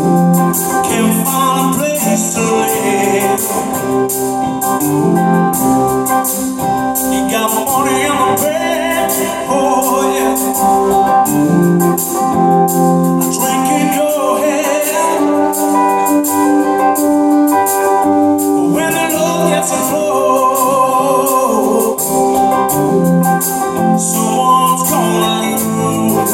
Can't find a place to live. You got money in the bank, oh yeah. A drink in your hand. But when the love gets afloat, someone's gonna lose.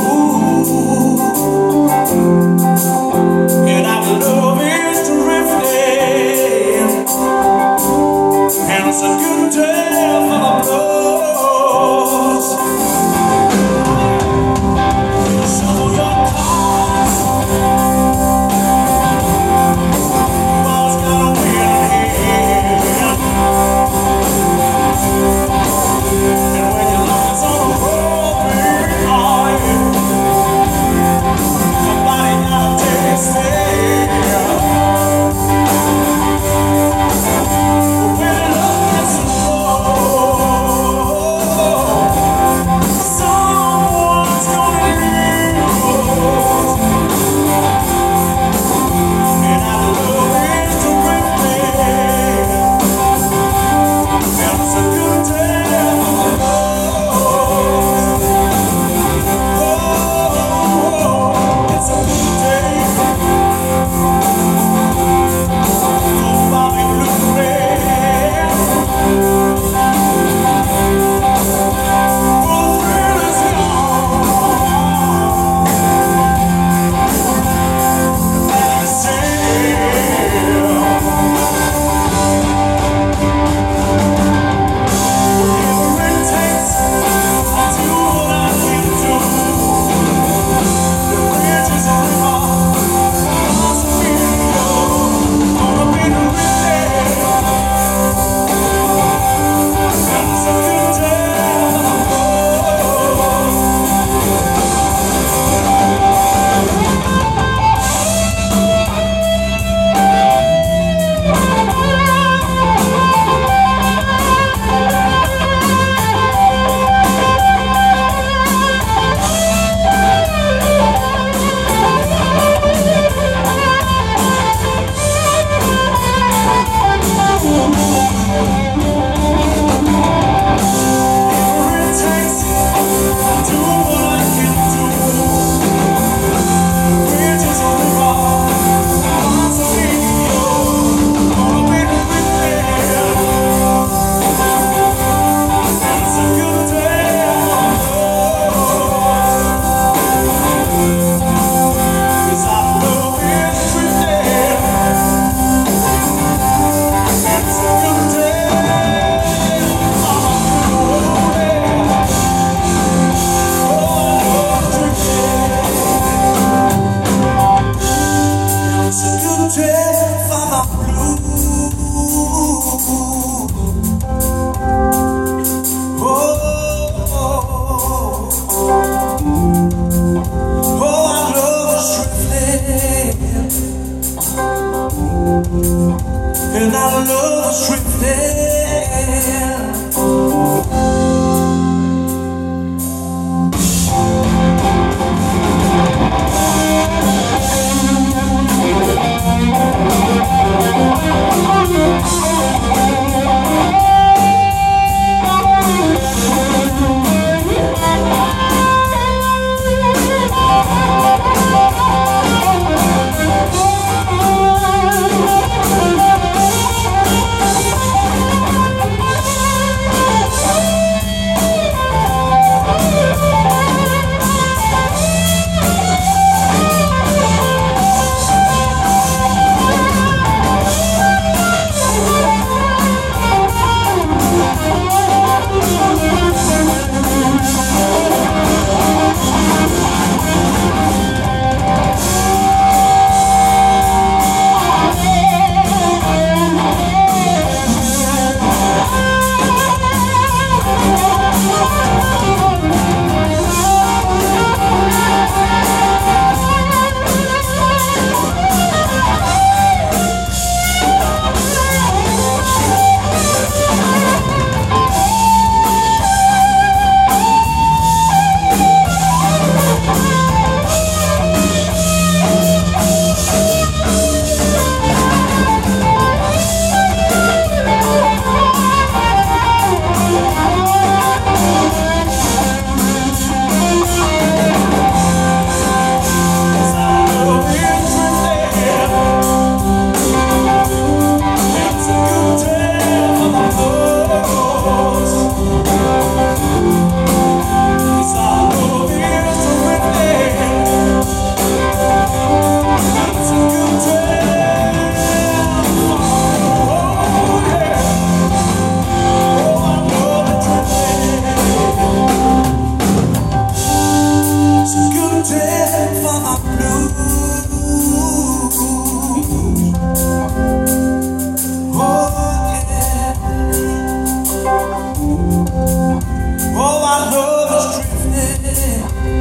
And our love is drifting, and it's a good day for the blues. Show your cards, ball's got a win here. And when your love is on the road, baby, oh yeah, somebody gotta take a stand. And our love is drifting. All our love is drifting.